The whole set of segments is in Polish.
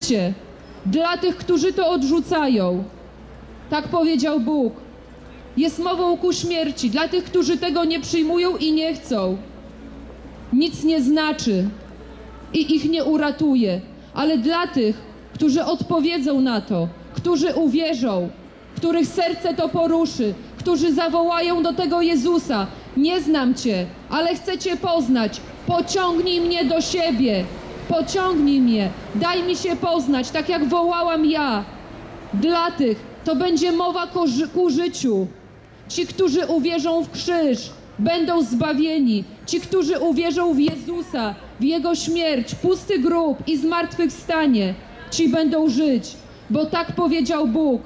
dla tych, którzy to odrzucają. Tak powiedział Bóg. Jest mową ku śmierci dla tych, którzy tego nie przyjmują i nie chcą. Nic nie znaczy i ich nie uratuje, ale dla tych, którzy odpowiedzą na to, którzy uwierzą, których serce to poruszy, którzy zawołają do tego Jezusa: nie znam Cię, ale chcę Cię poznać, pociągnij mnie do siebie, pociągnij mnie, daj mi się poznać, tak jak wołałam ja. Dla tych to będzie mowa ku życiu. Ci, którzy uwierzą w krzyż, będą zbawieni. Ci, którzy uwierzą w Jezusa, w Jego śmierć, pusty grób i zmartwychwstanie, ci będą żyć, bo tak powiedział Bóg.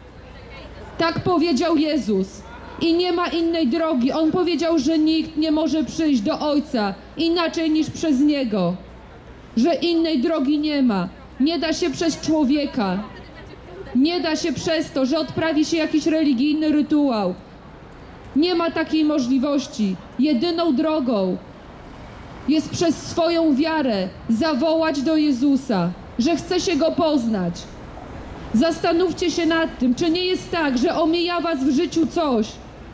Tak powiedział Jezus. I nie ma innej drogi. On powiedział, że nikt nie może przyjść do Ojca inaczej niż przez Niego. Że innej drogi nie ma. Nie da się przez człowieka. Nie da się przez to, że odprawi się jakiś religijny rytuał. Nie ma takiej możliwości. Jedyną drogą jest przez swoją wiarę zawołać do Jezusa, że chce się Go poznać. Zastanówcie się nad tym, czy nie jest tak, że omija was w życiu coś.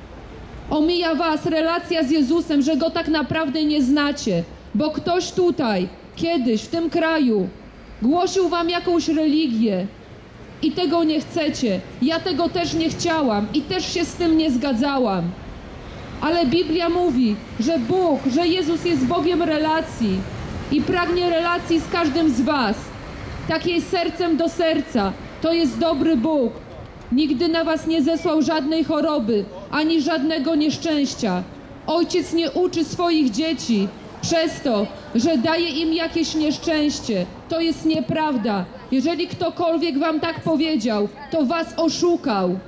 Omija was relacja z Jezusem, że Go tak naprawdę nie znacie, bo ktoś tutaj, kiedyś, w tym kraju głosił wam jakąś religię i tego nie chcecie. Ja tego też nie chciałam i też się z tym nie zgadzałam. Ale Biblia mówi, że Bóg, że Jezus jest Bogiem relacji i pragnie relacji z każdym z was. Takiej sercem do serca. To jest dobry Bóg. Nigdy na was nie zesłał żadnej choroby, ani żadnego nieszczęścia. Ojciec nie uczy swoich dzieci przez to, że daje im jakieś nieszczęście. To jest nieprawda. Jeżeli ktokolwiek wam tak powiedział, to was oszukał.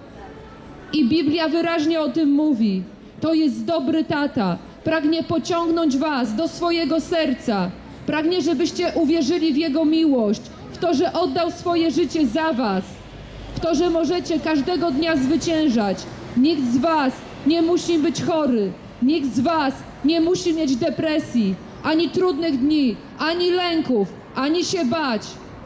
I Biblia wyraźnie o tym mówi. To jest dobry tata. Pragnie pociągnąć was do swojego serca. Pragnie, żebyście uwierzyli w Jego miłość, w to, że oddał swoje życie za was, w to, że możecie każdego dnia zwyciężać. Nikt z was nie musi być chory. Nikt z was nie musi mieć depresji, ani trudnych dni, ani lęków, ani się bać.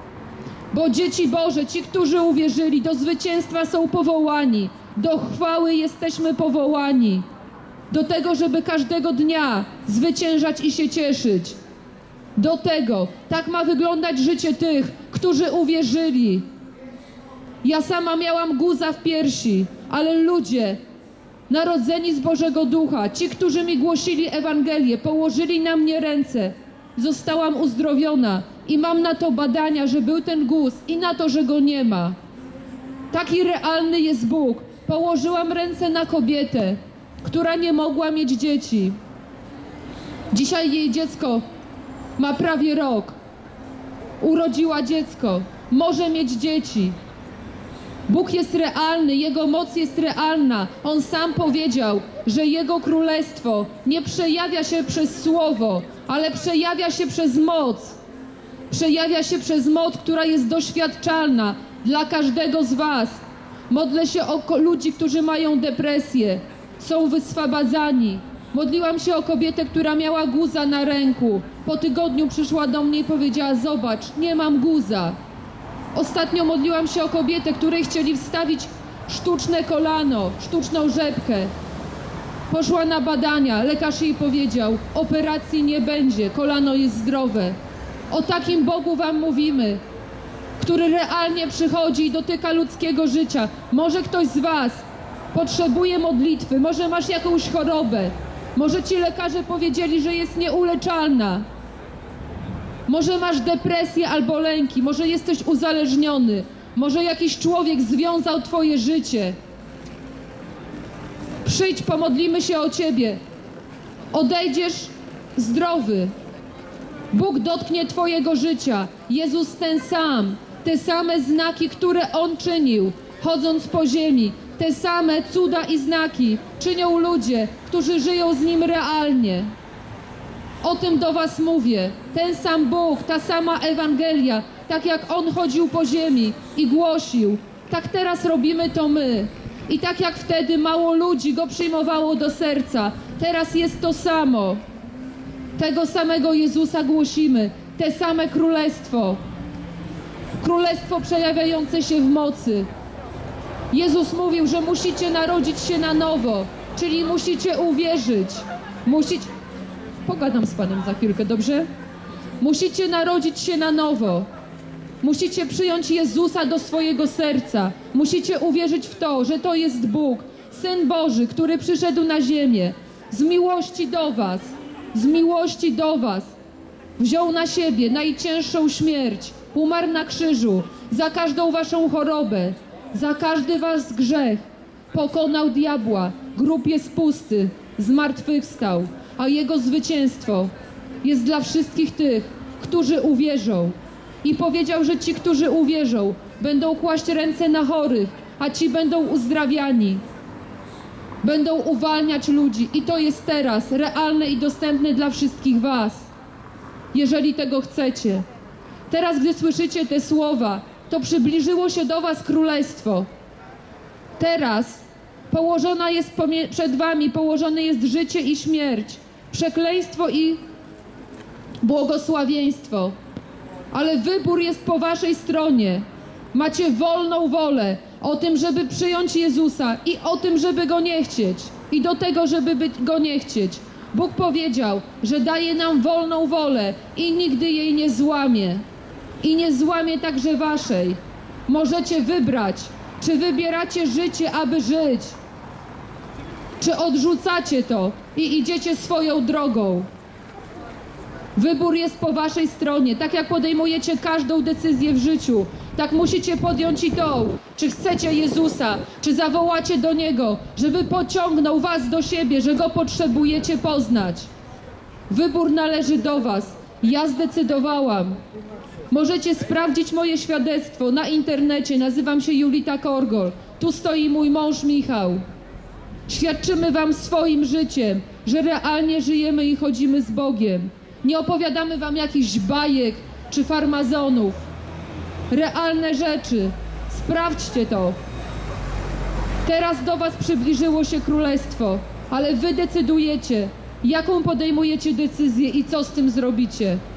Bo dzieci Boże, ci, którzy uwierzyli, do zwycięstwa są powołani. Do chwały jesteśmy powołani. Do tego, żeby każdego dnia zwyciężać i się cieszyć. Do tego, tak ma wyglądać życie tych, którzy uwierzyli. Ja sama miałam guza w piersi, ale ludzie narodzeni z Bożego Ducha, ci, którzy mi głosili Ewangelię, położyli na mnie ręce. Zostałam uzdrowiona i mam na to badania, że był ten guz i na to, że go nie ma. Taki realny jest Bóg. Położyłam ręce na kobietę, która nie mogła mieć dzieci. Dzisiaj jej dziecko ma prawie rok. Urodziła dziecko. Może mieć dzieci. Bóg jest realny, Jego moc jest realna. On sam powiedział, że Jego królestwo nie przejawia się przez słowo, ale przejawia się przez moc. Przejawia się przez moc, która jest doświadczalna dla każdego z was. Modlę się o ludzi, którzy mają depresję, są wyswabadzani. Modliłam się o kobietę, która miała guza na ręku. Po tygodniu przyszła do mnie i powiedziała: zobacz, nie mam guza. Ostatnio modliłam się o kobietę, której chcieli wstawić sztuczne kolano, sztuczną rzepkę. Poszła na badania, lekarz jej powiedział: operacji nie będzie, kolano jest zdrowe. O takim Bogu wam mówimy, który realnie przychodzi i dotyka ludzkiego życia. Może ktoś z was potrzebuje modlitwy, może masz jakąś chorobę, może ci lekarze powiedzieli, że jest nieuleczalna. Może masz depresję albo lęki, może jesteś uzależniony, może jakiś człowiek związał twoje życie. Przyjdź, pomodlimy się o ciebie. Odejdziesz zdrowy. Bóg dotknie twojego życia. Jezus ten sam, te same znaki, które On czynił, chodząc po ziemi, te same cuda i znaki czynią ludzie, którzy żyją z Nim realnie. O tym do was mówię. Ten sam Bóg, ta sama Ewangelia, tak jak On chodził po ziemi i głosił, tak teraz robimy to my. I tak jak wtedy mało ludzi Go przyjmowało do serca, teraz jest to samo. Tego samego Jezusa głosimy, te same królestwo. Królestwo przejawiające się w mocy. Jezus mówił, że musicie narodzić się na nowo, czyli musicie uwierzyć. Pogadam z Panem za chwilkę, dobrze? Musicie narodzić się na nowo. Musicie przyjąć Jezusa do swojego serca. Musicie uwierzyć w to, że to jest Bóg, Syn Boży, który przyszedł na ziemię z miłości do was. Z miłości do was. Wziął na siebie najcięższą śmierć. Umarł na krzyżu za każdą waszą chorobę, za każdy wasz grzech. Pokonał diabła. Grób jest pusty. Zmartwychwstał. A Jego zwycięstwo jest dla wszystkich tych, którzy uwierzą. I powiedział, że ci, którzy uwierzą, będą kłaść ręce na chorych, a ci będą uzdrawiani. Będą uwalniać ludzi. I to jest teraz realne i dostępne dla wszystkich was, jeżeli tego chcecie. Teraz, gdy słyszycie te słowa, to przybliżyło się do was Królestwo. Teraz położona jest przed wami, położone jest życie i śmierć, przekleństwo i błogosławieństwo. Ale wybór jest po waszej stronie. Macie wolną wolę o tym, żeby przyjąć Jezusa i o tym, żeby Go nie chcieć. I do tego, żeby Go nie chcieć. Bóg powiedział, że daje nam wolną wolę i nigdy jej nie złamie. I nie złamie także waszej. Możecie wybrać, czy wybieracie życie, aby żyć, czy odrzucacie to i idziecie swoją drogą. Wybór jest po waszej stronie. Tak jak podejmujecie każdą decyzję w życiu, tak musicie podjąć i tą. Czy chcecie Jezusa, czy zawołacie do Niego, żeby pociągnął was do siebie, że Go potrzebujecie poznać. Wybór należy do was. Ja zdecydowałam. Możecie sprawdzić moje świadectwo na internecie. Nazywam się Julita Korgol. Tu stoi mój mąż Michał. Świadczymy wam swoim życiem, że realnie żyjemy i chodzimy z Bogiem. Nie opowiadamy wam jakichś bajek czy farmazonów. Realne rzeczy. Sprawdźcie to. Teraz do was przybliżyło się Królestwo, ale wy decydujecie, jaką podejmujecie decyzję i co z tym zrobicie.